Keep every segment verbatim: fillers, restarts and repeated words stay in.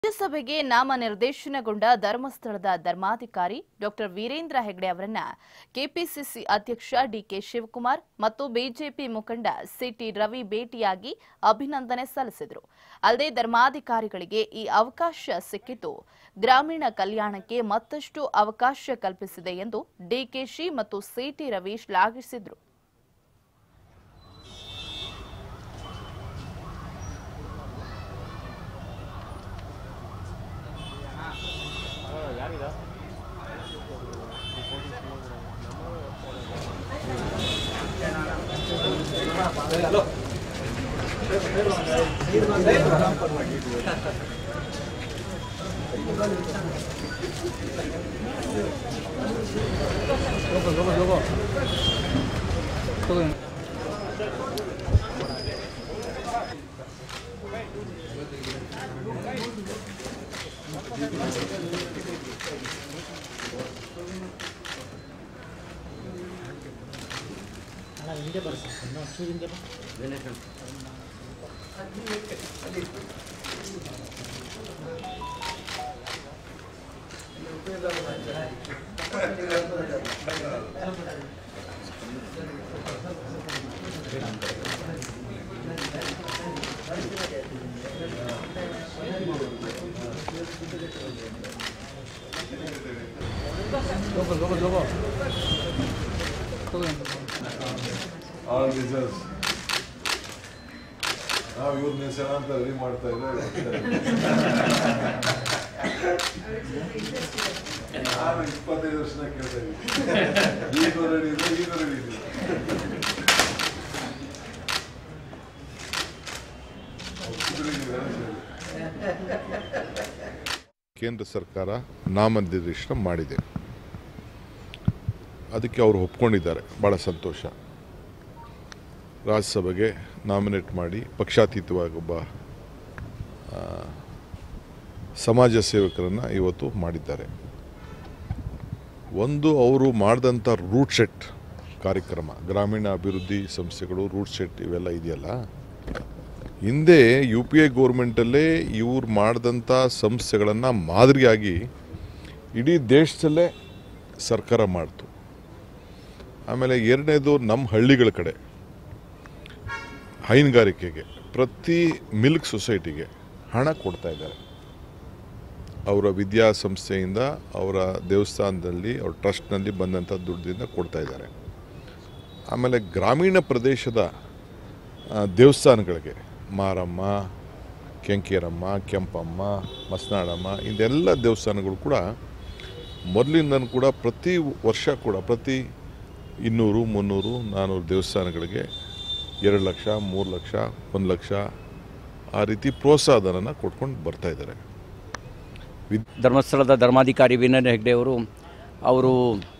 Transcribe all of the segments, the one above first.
ರಾಜ್ಯಸಭೆಗೆ ನಾಮನಿರ್ದೇಶನಗೊಂಡ ಧರ್ಮಸ್ಥಳದ ಧರ್ಮಾಧಿಕಾರಿ ಡಾಕ್ಟರ್ ವೀರೇಂದ್ರ ಹೆಗ್ಡೆ ಅವರನ್ನ ಕೆಪಿಸಿಸಿ ಅಧ್ಯಕ್ಷ ಡಿಕೆ ಶಿವಕುಮಾರ್ ಮತ್ತು ಬಿಜೆಪಿ ಮುಖಂಡ ಸಿಟಿ ರವಿ ಭೇಟಿಯಾಗಿ ಅಭಿನಂದನೆ ಸಲ್ಲಿಸಿದರು. ಅಲ್ಲದೆ ಧರ್ಮಾಧಿಕಾರಿಗಳಿಗೆ ಈ ಅವಕಾಶ ಸಿಕ್ಕಿದ್ದು ಗ್ರಾಮೀಣ ಕಲ್ಯಾಣಕ್ಕೆ ಮತ್ತಷ್ಟು ಅವಕಾಶ ಕಲ್ಪಿಸಿದೆ ಎಂದು ಡಿಕೆಶಿ ಮತ್ತು ಸಿಟಿ ರವಿ ಶ್ಲಾಘಿಸಿದರು. Hello. Logo, logo, logo. Todo. Ana hindi ba sa no churin ka ba? Venation. Logo, logo, logo. All results. ನಾವು ಇವ್ರ ನೆಸನ ಅಂತ ರೆಡಿ ಮಾಡ್ತಾ ಇದ್ದಾರೆ. ನಾನು ಇಪ್ಪತ್ತೈದು ವರ್ಷ ಕೇಳ್ತಾ ಇದ್ದೀನಿ. ಈಗ ರೆಡಿ ಇದೆ, ಈಗ ರೆಡಿ ಇದೆ. ಕೇಂದ್ರ ಸರ್ಕಾರ ನಾಮನಿರ್ದೇಶನ ಮಾಡಿದೆ. ಅದಕ್ಕೆ ಅವರು ಒಪ್ಕೊಂಡಿದ್ದಾರೆ. ಭಾಳ ಸಂತೋಷ. ರಾಜ್ಯಸಭೆಗೆ ನಾಮಿನೇಟ್ ಮಾಡಿ ಪಕ್ಷಾತೀತವಾಗಿ ಒಬ್ಬ ಸಮಾಜ ಸೇವಕರನ್ನು ಇವತ್ತು ಮಾಡಿದ್ದಾರೆ. ಒಂದು ಅವರು ಮಾಡಿದಂಥ ರೂಟ್ ಸೆಟ್ ಕಾರ್ಯಕ್ರಮ, ಗ್ರಾಮೀಣ ಅಭಿವೃದ್ಧಿ ಸಂಸ್ಥೆಗಳು ರೂಟ್ ಸೆಟ್ ಇವೆಲ್ಲ ಇದೆಯಲ್ಲ, ಹಿಂದೆ ಯು ಪಿ ಐ ಗೋರ್ಮೆಂಟಲ್ಲೇ ಇವ್ರು ಮಾಡಿದಂಥ ಸಂಸ್ಥೆಗಳನ್ನು ಮಾದರಿಯಾಗಿ ಇಡೀ ದೇಶದಲ್ಲೇ ಸರ್ಕಾರ ಮಾಡ್ತು. ಆಮೇಲೆ ಎರಡನೇದು ನಮ್ಮ ಹಳ್ಳಿಗಳ ಕಡೆ ಹೈನುಗಾರಿಕೆಗೆ ಪ್ರತಿ ಮಿಲ್ಕ್ ಸೊಸೈಟಿಗೆ ಹಣ ಕೊಡ್ತಾ ಇದ್ದಾರೆ. ಅವರ ವಿದ್ಯಾಸಂಸ್ಥೆಯಿಂದ, ಅವರ ದೇವಸ್ಥಾನದಲ್ಲಿ, ಅವ್ರ ಟ್ರಸ್ಟ್ನಲ್ಲಿ ಬಂದಂಥ ದುಡ್ಡಿಂದ ಕೊಡ್ತಾ ಇದ್ದಾರೆ. ಆಮೇಲೆ ಗ್ರಾಮೀಣ ಪ್ರದೇಶದ ದೇವಸ್ಥಾನಗಳಿಗೆ ಮಾರಮ್ಮ, ಕೆಂಕೇರಮ್ಮ, ಕೆಂಪಮ್ಮ, ಮಸ್ನಾಡಮ್ಮ ಇದೆಲ್ಲ ದೇವಸ್ಥಾನಗಳು ಕೂಡ ಮೊದಲಿಂದನೂ ಕೂಡ ಪ್ರತಿ ವರ್ಷ ಕೂಡ ಪ್ರತಿ ಇನ್ನೂರು ಮುನ್ನೂರು ನಾನ್ನೂರು ದೇವಸ್ಥಾನಗಳಿಗೆ ಎರಡು ಲಕ್ಷ ಮೂರು ಲಕ್ಷ ಒಂದು ಲಕ್ಷ ಆ ರೀತಿ ಪ್ರೋತ್ಸಾಹಧನ ಕೊಟ್ಕೊಂಡು ಬರ್ತಾ ಇದ್ದಾರೆ. ಧರ್ಮಸ್ಥಳದ ಧರ್ಮಾಧಿಕಾರಿ ವೀರೇಂದ್ರ ಹೆಗ್ಡೆ ಅವರು ಅವರು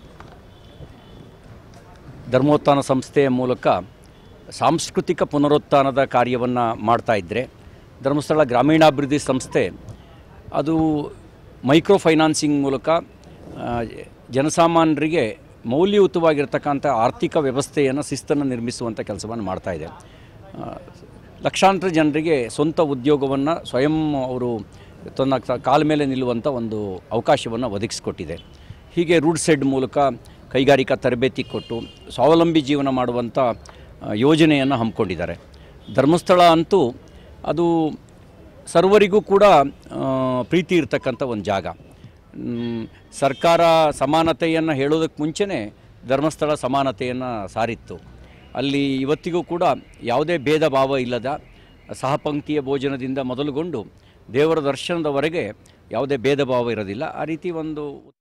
ಧರ್ಮೋತ್ಥಾನ ಸಂಸ್ಥೆಯ ಮೂಲಕ ಸಾಂಸ್ಕೃತಿಕ ಪುನರುತ್ಥಾನದ ಕಾರ್ಯವನ್ನು ಮಾಡ್ತಾ ಇದ್ದರೆ, ಧರ್ಮಸ್ಥಳ ಗ್ರಾಮೀಣಾಭಿವೃದ್ಧಿ ಸಂಸ್ಥೆ ಅದು ಮೈಕ್ರೋ ಫೈನಾನ್ಸಿಂಗ್ ಮೂಲಕ ಜನಸಾಮಾನ್ಯರಿಗೆ ಮೌಲ್ಯಯುತವಾಗಿರ್ತಕ್ಕಂಥ ಆರ್ಥಿಕ ವ್ಯವಸ್ಥೆಯನ್ನು ಶಿಸ್ತನ್ನು ನಿರ್ಮಿಸುವಂಥ ಕೆಲಸವನ್ನು ಮಾಡ್ತಾಯಿದೆ. ಲಕ್ಷಾಂತರ ಜನರಿಗೆ ಸ್ವಂತ ಉದ್ಯೋಗವನ್ನು ಸ್ವಯಂ ಅವರು ತನ್ನ ಕಾಲ ಮೇಲೆ ನಿಲ್ಲುವಂಥ ಒಂದು ಅವಕಾಶವನ್ನು ಒದಗಿಸಿಕೊಟ್ಟಿದೆ. ಹೀಗೆ ರೂಡ್ ಸೆಡ್ ಮೂಲಕ ಕೈಗಾರಿಕಾ ತರಬೇತಿ ಕೊಟ್ಟು ಸ್ವಾವಲಂಬಿ ಜೀವನ ಮಾಡುವಂಥ ಯೋಜನೆಯನ್ನು ಹಮ್ಮಿಕೊಂಡಿದ್ದಾರೆ. ಧರ್ಮಸ್ಥಳ ಅಂತೂ ಅದು ಸರ್ವರಿಗೂ ಕೂಡ ಪ್ರೀತಿ ಇರತಕ್ಕಂಥ ಒಂದು ಜಾಗ. ಸರ್ಕಾರ ಸಮಾನತೆಯನ್ನು ಹೇಳೋದಕ್ಕೆ ಮುಂಚೆನೇ ಧರ್ಮಸ್ಥಳ ಸಮಾನತೆಯನ್ನು ಸಾರಿತ್ತು. ಅಲ್ಲಿ ಇವತ್ತಿಗೂ ಕೂಡ ಯಾವುದೇ ಭೇದ ಭಾವ ಇಲ್ಲದ ಸಹಪಂಕ್ತಿಯ ಭೋಜನದಿಂದ ಮೊದಲುಗೊಂಡು ದೇವರ ದರ್ಶನದವರೆಗೆ ಯಾವುದೇ ಭೇದ ಭಾವ ಇರೋದಿಲ್ಲ. ಆ ರೀತಿ ಒಂದು